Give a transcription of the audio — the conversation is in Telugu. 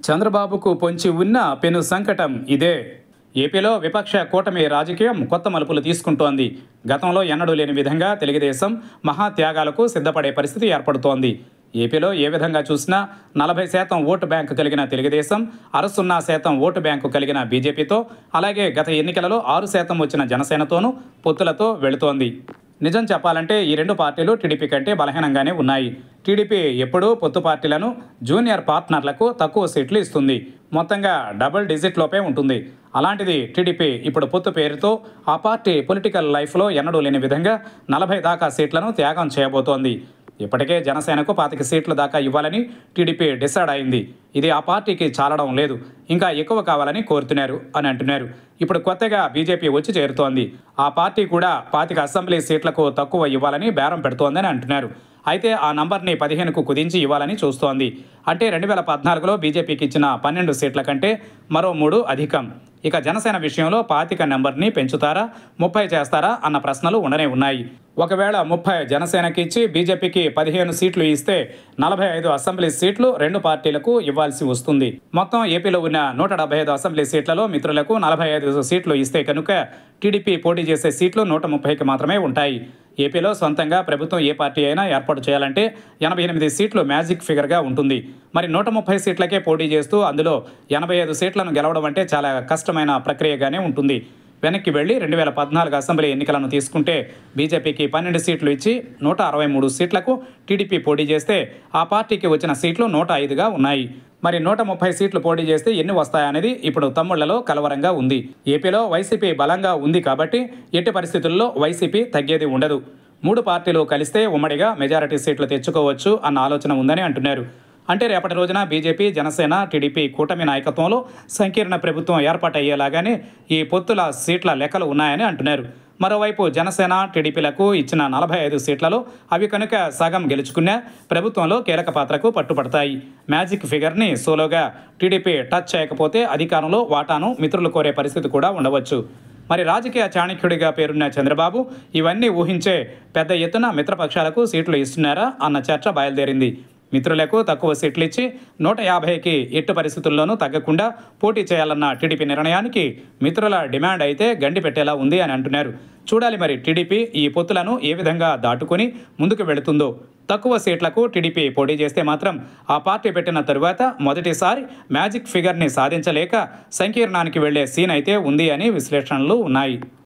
చంద్రబాబుకు పొంచి ఉన్న పెను సంకటం ఇదే. ఏపీలో విపక్ష కూటమి రాజకీయం కొత్త మలుపులు తీసుకుంటోంది. గతంలో ఎన్నడూ లేని విధంగా తెలుగుదేశం మహాత్యాగాలకు సిద్ధపడే పరిస్థితి ఏర్పడుతోంది. ఏపీలో ఏ విధంగా చూసినా 40% ఓటు బ్యాంకు కలిగిన తెలుగుదేశం, 60% ఓటు బ్యాంకు కలిగిన బీజేపీతో, అలాగే గత ఎన్నికలలో 6% వచ్చిన జనసేనతోనూ పొత్తులతో వెళుతోంది. నిజం చెప్పాలంటే ఈ రెండు పార్టీలు టీడీపీ కంటే బలహీనంగానే ఉన్నాయి. టీడీపీ ఎప్పుడూ పొత్తు పార్టీలను, జూనియర్ పార్ట్నర్లకు తక్కువ సీట్లు ఇస్తుంది. మొత్తంగా డబుల్ డిజిట్లోపే ఉంటుంది. అలాంటిది టీడీపీ ఇప్పుడు పొత్తు పేరుతో ఆ పార్టీ పొలిటికల్ లైఫ్లో ఎన్నడూ లేని విధంగా 40 దాకా సీట్లను త్యాగం చేయబోతోంది. ఇప్పటికే జనసేనకు 25 సీట్ల దాకా ఇవ్వాలని టీడీపీ డిసైడ్ అయింది. ఇది ఆ పార్టీకి చాలడం లేదు, ఇంకా ఎక్కువ కావాలని కోరుతున్నారు అని అంటున్నారు. ఇప్పుడు కొత్తగా బీజేపీ వచ్చి చేరుతోంది. ఆ పార్టీ కూడా 25 అసెంబ్లీ సీట్లకు తక్కువ ఇవ్వాలని బేరం పెడుతోందని అంటున్నారు. అయితే ఆ నంబర్ని 15కు కుదించి ఇవ్వాలని చూస్తోంది. అంటే 2014లో బీజేపీకి ఇచ్చిన 12 సీట్ల కంటే మరో 3 అధికం. ఇక జనసేన విషయంలో 25 నెంబర్ని పెంచుతారా, 30 చేస్తారా అన్న ప్రశ్నలు ఉండనే ఉన్నాయి. ఒకవేళ 30 జనసేనకి ఇచ్చి బీజేపీకి 15 సీట్లు ఇస్తే 45 అసెంబ్లీ సీట్లు రెండు పార్టీలకు ఇవ్వాల్సి వస్తుంది. మొత్తం ఏపీలో ఉన్న 175 అసెంబ్లీ సీట్లలో మిత్రులకు 45 సీట్లు ఇస్తే కనుక టీడీపీ పోటీ చేసే సీట్లు 130కి మాత్రమే ఉంటాయి. ఏపీలో సొంతంగా ప్రభుత్వం ఏ పార్టీ అయినా ఏర్పాటు చేయాలంటే 88 సీట్లు మ్యాజిక్ ఫిగర్గా ఉంటుంది. మరి 130 సీట్లకే పోటీ చేస్తూ అందులో 85 సీట్లను గెలవడం అంటే చాలా కష్టమైన ప్రక్రియగానే ఉంటుంది. వెనక్కి వెళ్ళి 2014 అసెంబ్లీ ఎన్నికలను తీసుకుంటే బీజేపీకి 12 సీట్లు ఇచ్చి 163 సీట్లకు టీడీపీ పోటీ చేస్తే ఆ పార్టీకి వచ్చిన సీట్లు 105గా ఉన్నాయి. మరి 130 సీట్లు పోటీ చేస్తే ఎన్ని వస్తాయనేది ఇప్పుడు తమ్ముళ్లలో కలవరంగా ఉంది. ఏపీలో వైసీపీ బలంగా ఉంది కాబట్టి ఎట్టి పరిస్థితుల్లో వైసీపీ తగ్గేది ఉండదు. 3 పార్టీలు కలిస్తే ఉమ్మడిగా మెజారిటీ సీట్లు తెచ్చుకోవచ్చు అన్న ఆలోచన ఉందని అంటున్నారు. అంటే రేపటి రోజున బీజేపీ, జనసేన, టీడీపీ కూటమి నాయకత్వంలో సంకీర్ణ ప్రభుత్వం ఏర్పాటయ్యేలాగానే ఈ పొత్తుల సీట్ల లెక్కలు ఉన్నాయని అంటున్నారు. మరోవైపు జనసేన, టీడీపీలకు ఇచ్చిన 45 సీట్లలో అవి కనుక సగం గెలుచుకున్నా ప్రభుత్వంలో కీలక పాత్రకు పట్టుపడతాయి. మ్యాజిక్ ఫిగర్ని సోలోగా టీడీపీ టచ్ చేయకపోతే అధికారంలో వాటాను మిత్రులు కోరే పరిస్థితి కూడా ఉండవచ్చు. మరి రాజకీయ చాణక్యుడిగా పేరున్న చంద్రబాబు ఇవన్నీ ఊహించే పెద్ద ఎత్తున మిత్రపక్షాలకు సీట్లు ఇస్తున్నారా అన్న చర్చ బయలుదేరింది. మిత్రులకు తక్కువ సీట్లు ఇచ్చి 150కి ఎట్టు పరిస్థితుల్లోనూ తగ్గకుండా పోటీ చేయాలన్న టీడీపీ నిర్ణయానికి మిత్రుల డిమాండ్ అయితే గండి పెట్టేలా ఉంది అని అంటున్నారు. చూడాలి మరి టీడీపీ ఈ పొత్తులను ఏ విధంగా దాటుకుని ముందుకు వెళుతుందో. తక్కువ సీట్లకు టీడీపీ పోటీ చేస్తే మాత్రం ఆ పార్టీ పెట్టిన తరువాత మొదటిసారి మ్యాజిక్ ఫిగర్ని సాధించలేక సంకీర్ణానికి వెళ్లే సీన్ అయితే ఉంది అని విశ్లేషణలు ఉన్నాయి.